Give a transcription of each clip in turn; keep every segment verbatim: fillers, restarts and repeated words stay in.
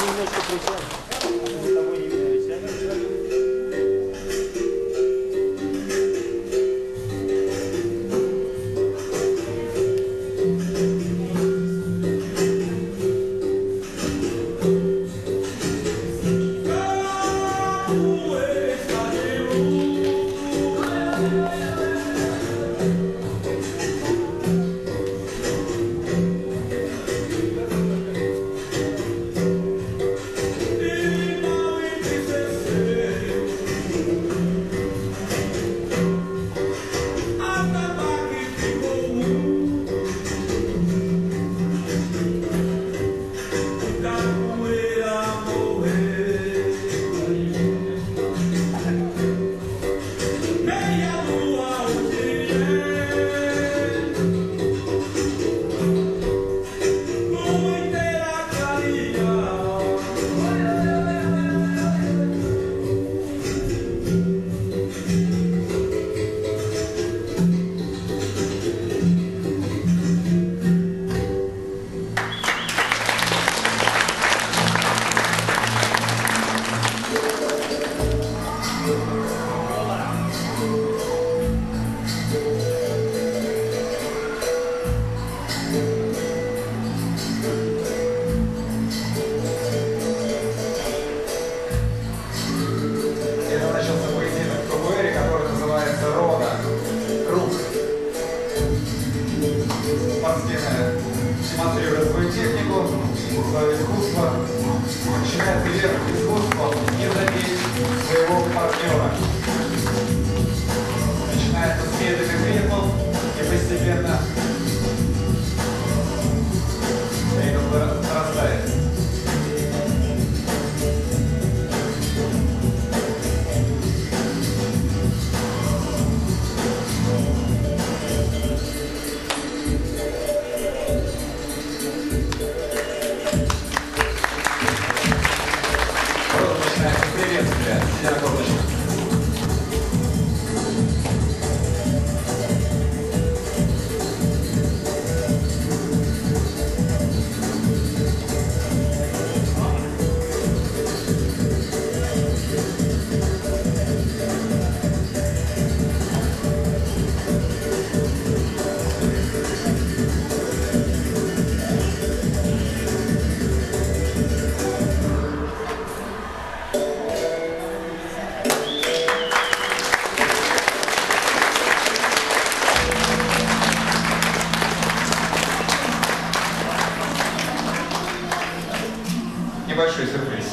немножко присядем. За тобой не видно, сядем. Демонстрирует свою технику, свое искусство, начинает вверх искусство не задеть своего партнера. Начинается с медленных ритмов и постепенно ритм нарастает. Приветствие, сидя на корточках. Небольшой сюрприз.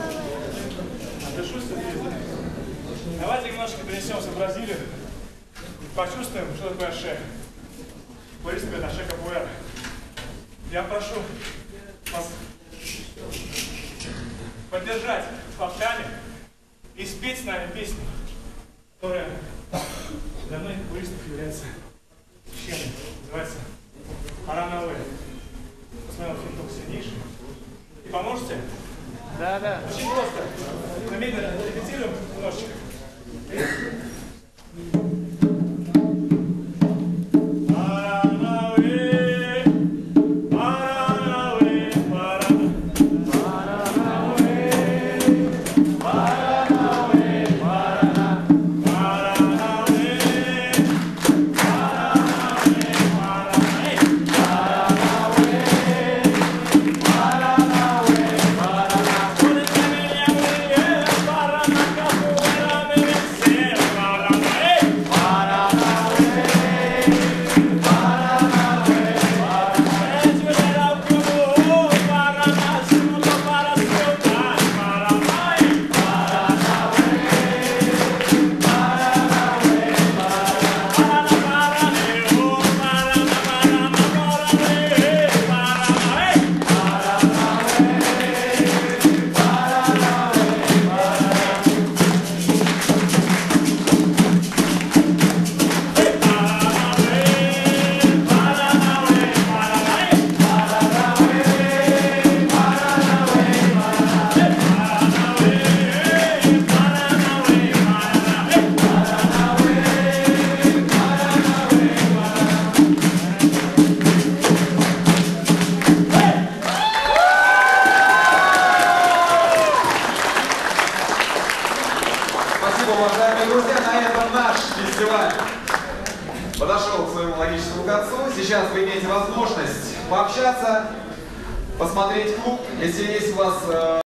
Давайте немножко перенесемся в Бразилию. Почувствуем, что такое шея. Пориступе на шея капуэра. Я прошу вас поддержать хлопками и спеть с нами песню, которая для многих капуэристов является священной. Называется «Paranauê». Посмотрел фильм «Только сильнейший». И поможете? Да, да. Очень просто. Намедленно репетируем немножечко. Para уважаемые друзья, на этом наш фестиваль подошел к своему логическому концу. Сейчас вы имеете возможность пообщаться, посмотреть клуб. Если есть у вас...